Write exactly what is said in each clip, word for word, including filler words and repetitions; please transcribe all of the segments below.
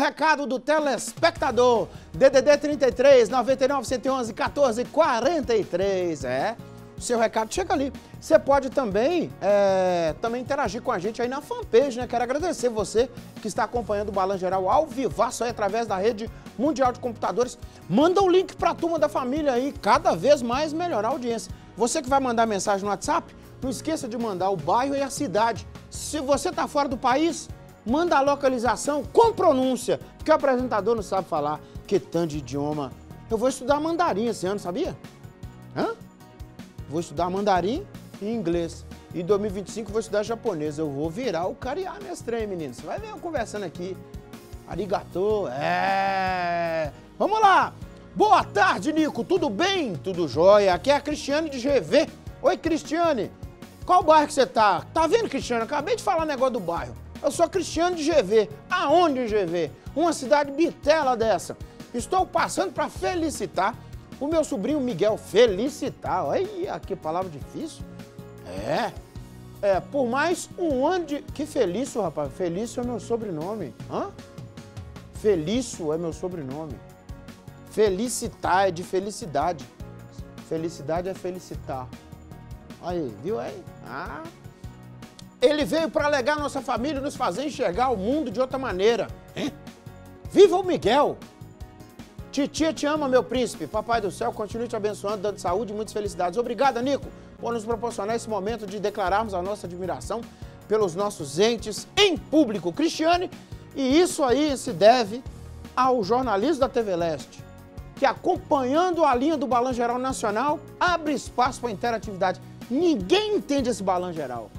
Recado do telespectador, D D D trinta e três, noventa e nove, cento e onze, quatorze, quarenta e três, é, o seu recado chega ali. Você pode também, é, também interagir com a gente aí na fanpage, né? Quero agradecer você que está acompanhando o Balanço Geral ao vivaço aí através da rede mundial de computadores. Manda o link para a turma da família aí, cada vez mais melhorar a audiência. Você que vai mandar mensagem no WhatsApp, não esqueça de mandar o bairro e a cidade. Se você está fora do país, manda a localização com pronúncia, porque o apresentador não sabe falar. Que tanto de idioma. Eu vou estudar mandarim esse ano, sabia? Hã? Vou estudar mandarim e inglês. E em dois mil e vinte e cinco vou estudar japonês. Eu vou virar o cariá nesse trem, menino. Você vai ver eu conversando aqui. Arigatô, é... Vamos lá! Boa tarde, Nico. Tudo bem? Tudo jóia. Aqui é a Cristiane de G V. Oi, Cristiane. Qual bairro que você tá? Tá vendo, Cristiane? Acabei de falar o negócio do bairro. Eu sou Cristiane de G V. Aonde em G V? Uma cidade bitela dessa. Estou passando para felicitar o meu sobrinho Miguel. Felicitar. Olha que palavra difícil. É. É, por mais um ano de... Que Felício, rapaz. Felício é meu sobrenome. Hã? Felício é meu sobrenome. Felicitar é de felicidade. Felicidade é felicitar. Aí, viu aí? Ah... Ele veio para alegar nossa família e nos fazer enxergar o mundo de outra maneira. Hein? Viva o Miguel! Titia te ama, meu príncipe. Papai do céu, continue te abençoando, dando saúde e muitas felicidades. Obrigada, Nico, por nos proporcionar esse momento de declararmos a nossa admiração pelos nossos entes em público. Cristiane, e isso aí se deve ao jornalismo da T V Leste, que acompanhando a linha do Balanço Geral Nacional, abre espaço para interatividade. Ninguém entende esse Balanço Geral.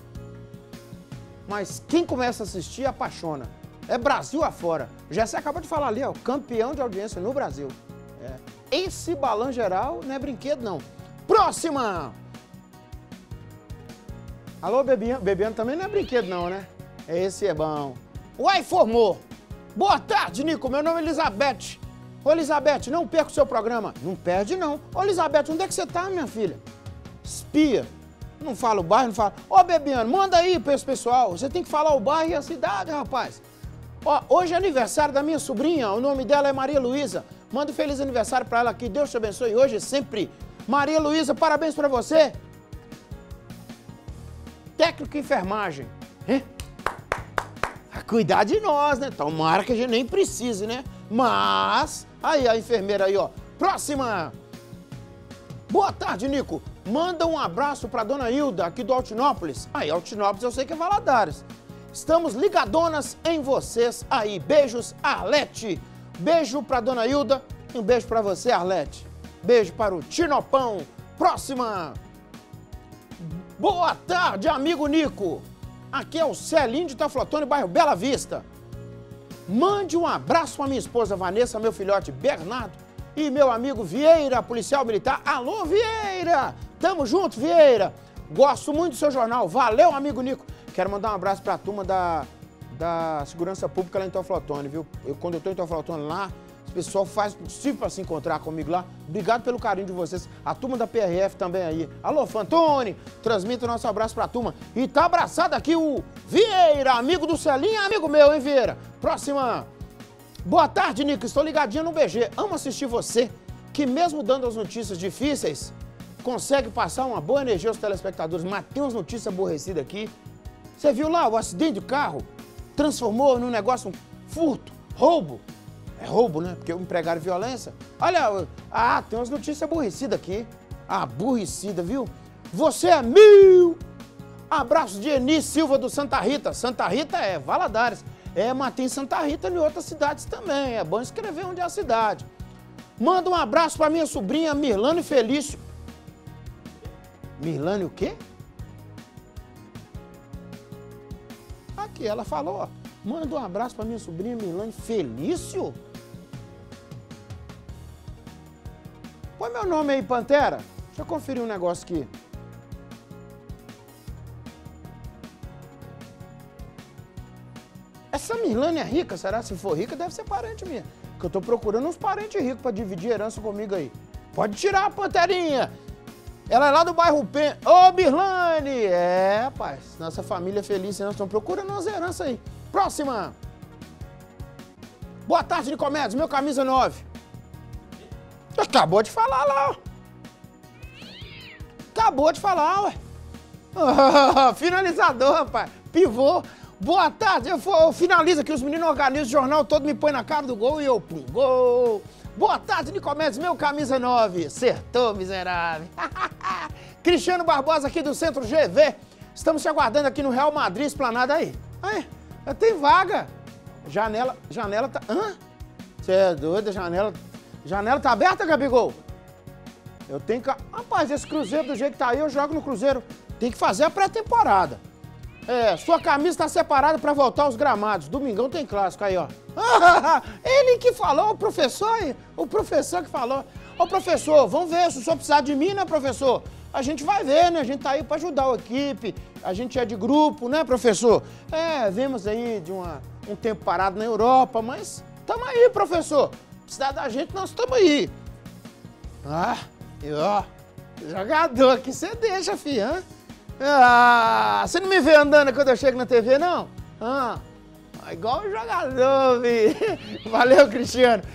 Mas quem começa a assistir apaixona. É Brasil afora. Já você acabou de falar ali, ó, campeão de audiência no Brasil. É. Esse Balanço Geral não é brinquedo, não. Próxima! Alô, Bebiano? Bebiano também não é brinquedo, não, né? Esse é bom. Uai, formou! Boa tarde, Nico. Meu nome é Elizabeth. Ô, Elizabeth, não perca o seu programa. Não perde, não. Ô, Elizabeth, onde é que você tá, minha filha? Espia. Não fala o bairro, não fala. Ó, Bebiano, manda aí para esse pessoal. Você tem que falar o bairro e a cidade, rapaz. Ó, hoje é aniversário da minha sobrinha. O nome dela é Maria Luísa. Manda um feliz aniversário para ela aqui. Deus te abençoe hoje e sempre. Maria Luísa, parabéns para você. Técnico em enfermagem. Hein? Cuidar de nós, né? Tomara que a gente nem precise, né? Mas... Aí, a enfermeira aí, ó. Próxima. Boa tarde, Nico. Manda um abraço para dona Hilda, aqui do Altinópolis. Aí, Altinópolis eu sei que é Valadares. Estamos ligadonas em vocês aí. Beijos, Arlete. Beijo para dona Hilda e um beijo para você, Arlete. Beijo para o Tinopão. Próxima. Boa tarde, amigo Nico. Aqui é o Celinho de Taflotone, bairro Bela Vista. Mande um abraço para minha esposa Vanessa, meu filhote Bernardo e meu amigo Vieira, policial militar. Alô, Vieira! Tamo junto, Vieira! Gosto muito do seu jornal. Valeu, amigo Nico. Quero mandar um abraço para a turma da, da Segurança Pública lá em Teoflotone, viu? Eu, quando eu tô em Teoflotone lá, o pessoal faz o possível para se encontrar comigo lá. Obrigado pelo carinho de vocês. A turma da P R F também aí. Alô, Fantoni! Transmita o nosso abraço para a turma. E tá abraçado aqui o Vieira, amigo do Celinho, amigo meu, hein, Vieira? Próxima. Boa tarde, Nico. Estou ligadinha no B G. Amo assistir você, que mesmo dando as notícias difíceis, consegue passar uma boa energia aos telespectadores. Mas tem umas notícias aborrecidas aqui. Você viu lá o acidente do carro? Transformou num negócio, um furto, roubo. É roubo, né? Porque empregaram violência. Olha, ah, tem umas notícias aborrecidas aqui. Aborrecida, viu? Você é mil! Abraço de Eni Silva do Santa Rita. Santa Rita é Valadares. É, mas tem Santa Rita em outras cidades também. É bom escrever onde é a cidade. Manda um abraço para minha sobrinha Mirlane Felício. Mirlane o quê? Aqui, ela falou, ó. Manda um abraço para minha sobrinha Mirlane Felício. Põe meu nome aí, Pantera. Deixa eu conferir um negócio aqui. Essa Mirlane é rica, será? Se for rica, deve ser parente minha. Porque eu tô procurando uns parentes ricos para dividir herança comigo aí. Pode tirar a Panterinha. Ela é lá do bairro Pen... Ô, Mirlane! É, rapaz, nossa família é feliz, nós estamos procurando umas heranças aí. Próxima! Boa tarde, Nicomedes, meu camisa nove. Acabou de falar lá, ó. Acabou de falar, ué. Oh, finalizador, rapaz. Pivô. Boa tarde. Eu, for, eu finalizo aqui, os meninos organizam o jornal todo, me põe na cara do gol e eu pum, gol. Boa tarde, Nicomedes, meu camisa nove. Acertou, miserável. Cristiano Barbosa aqui do Centro G V. Estamos te aguardando aqui no Real Madrid, esplanada aí. Aí, tem vaga. Janela, janela tá... Hã? Você é doido, a janela... Janela tá aberta, Gabigol? Eu tenho que... Rapaz, esse Cruzeiro do jeito que tá aí, eu jogo no Cruzeiro. Tem que fazer a pré-temporada. É, sua camisa tá separada pra voltar aos gramados. Domingão tem clássico aí, ó. Ele que falou, o professor, o professor que falou. Ô, professor, vamos ver, se o senhor precisar de mim, né, professor? A gente vai ver, né? A gente tá aí pra ajudar a equipe. A gente é de grupo, né, professor? É, vemos aí de uma, um tempo parado na Europa, mas tamo aí, professor. Precisar da gente, nós estamos aí. Ah, e ó, jogador que você deixa, filho, ah, você não me vê andando quando eu chego na T V, não? Ah, igual um jogador, filho. Valeu, Cristiano.